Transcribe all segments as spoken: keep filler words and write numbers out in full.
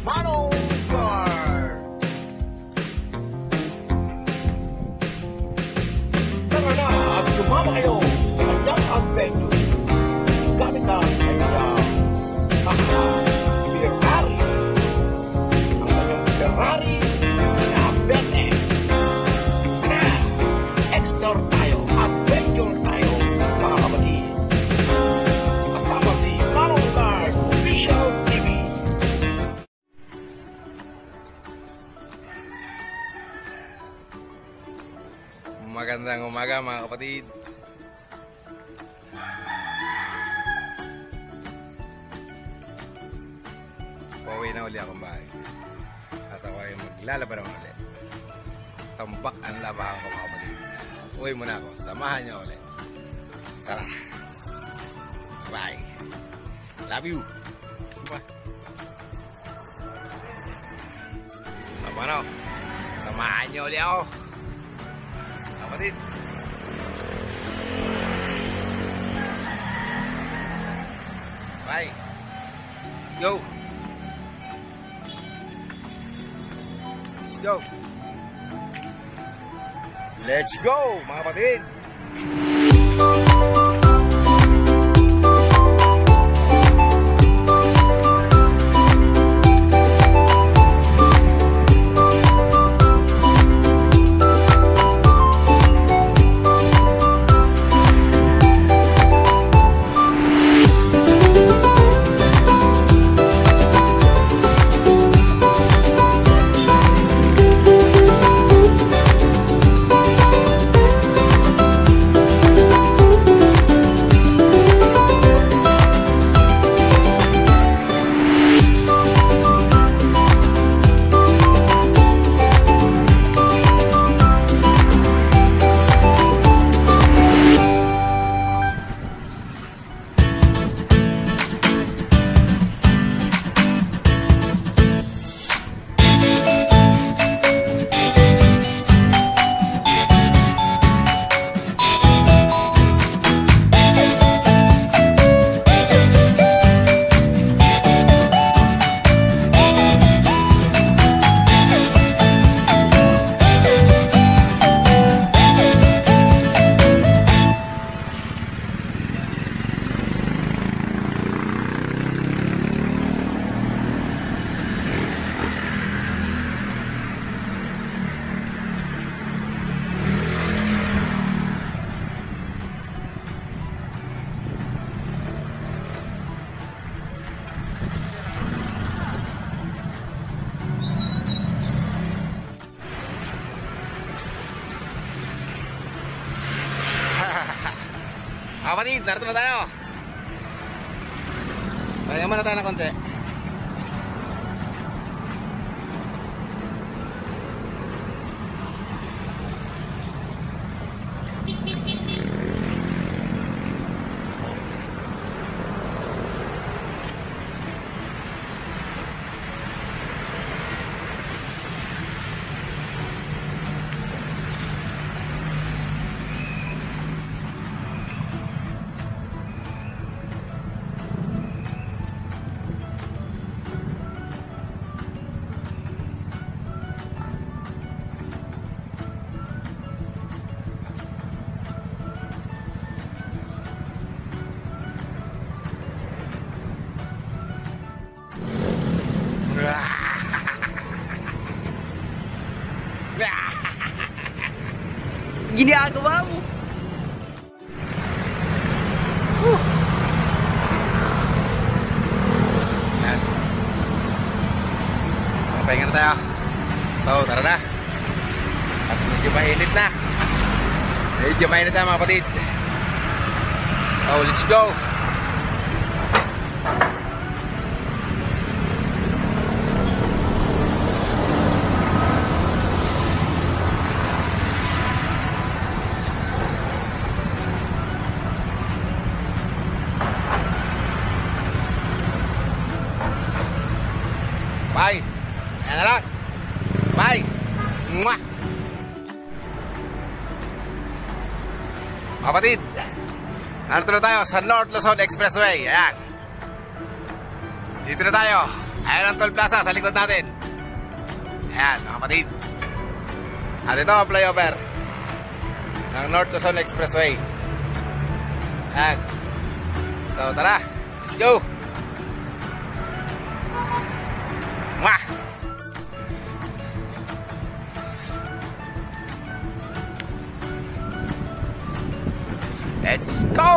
Manong Car. Tara na at sumama kayo sa kanyang adventure. Gamit ang kanyang Aha Ferrari. Ang kanyang Ferrari na Verde. Tara, explore tayo, adventure tayo mga kapatid. Kasama si Manong Car Official T V. Magandang umaga mga kapatid. Pauwi na uli akong bahay. At ako ay maglalaban naman ulit. Tambak ang labahan ko mga kapatid. Uwi muna ako. Samahan niyo ulit. Tara. Bye. Love you. Bye. Sama na. Samahan niyo ulit ako. Kapatid. Bye. Let's go. Let's go. Let's go, mga kapatid. Kapatid, narito na tayo. Kaya muna tayo na konti. Ginagawa mo. Whew. Yan. Pahinga na tayo. So, tara na. At medyo mainit na. Medyo mainit na mga kapatid. So, let's go. Bye. Ayan na lang. Bye. Mwah. Kapatid, narito na tayo sa North Luzon Expressway. Ayan. Dito na tayo. Ayan ang Toll Plaza sa likod natin. Ayan, mga kapatid. At ito ang flyover ng North Luzon Expressway. Ayan. So tara, let's go. Mwah! Let's go!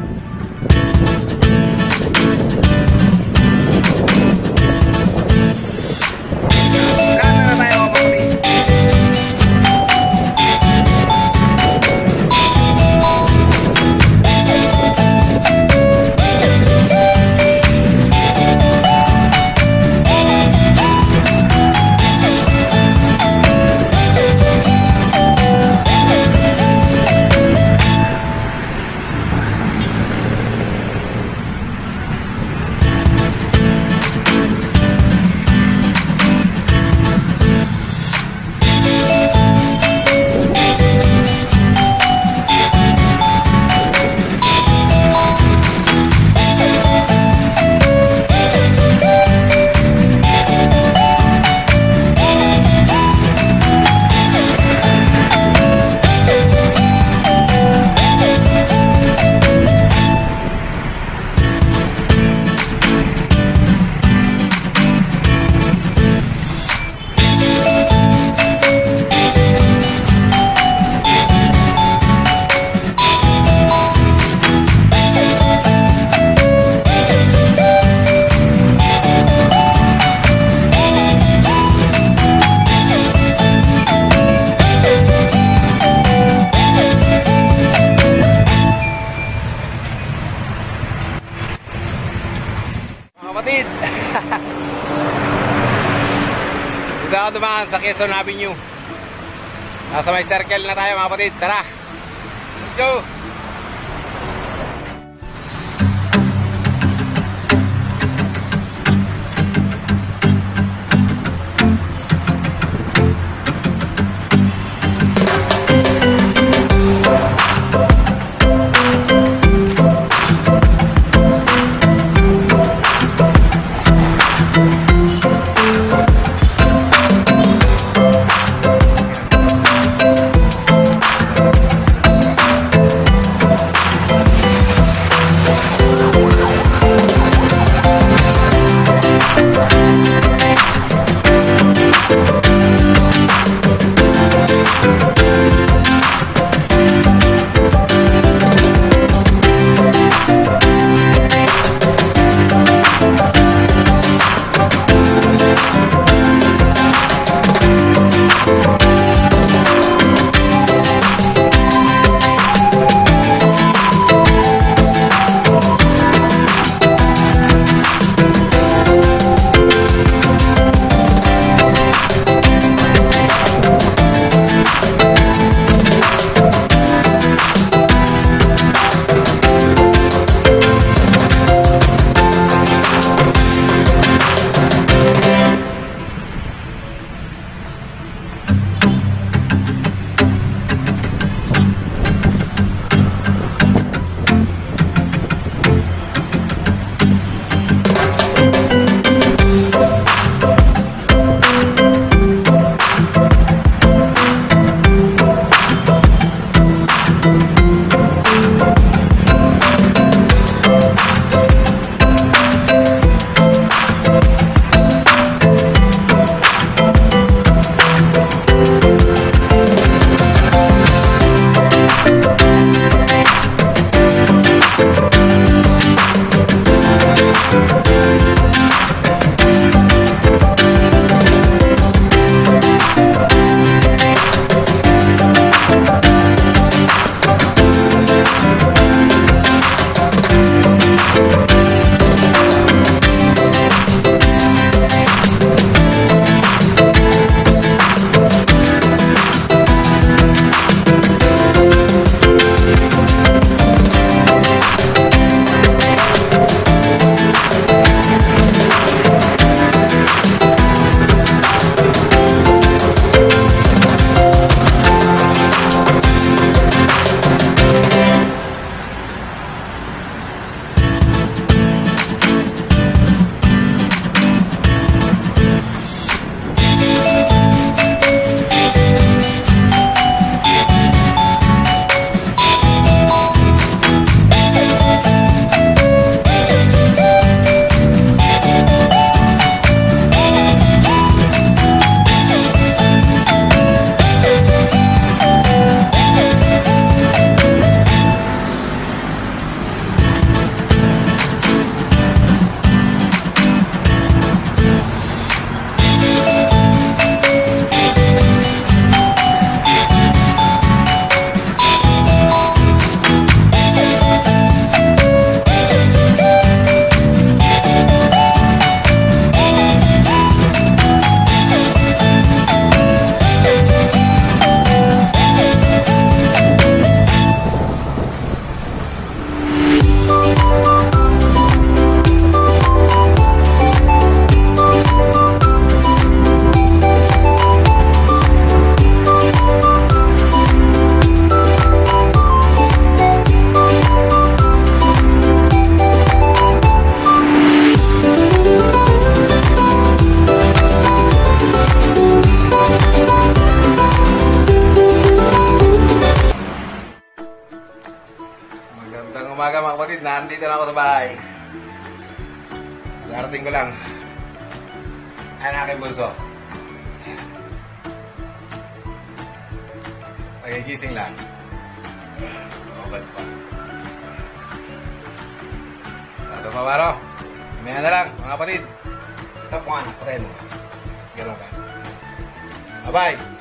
Kapatid. Dito ako dumaan sa Quezon Avenue. Nasa may circle na tayo mga kapatid. Tara. Let's go. nandito na ako sa bahay. Darating ko lang. Ayan ang aking bunso. Nagigising lang. Mabad pa. Nasa pabaro. May na lang, mga kapatid. Tapuan, patayin mo. Ganun ka. Bye-bye.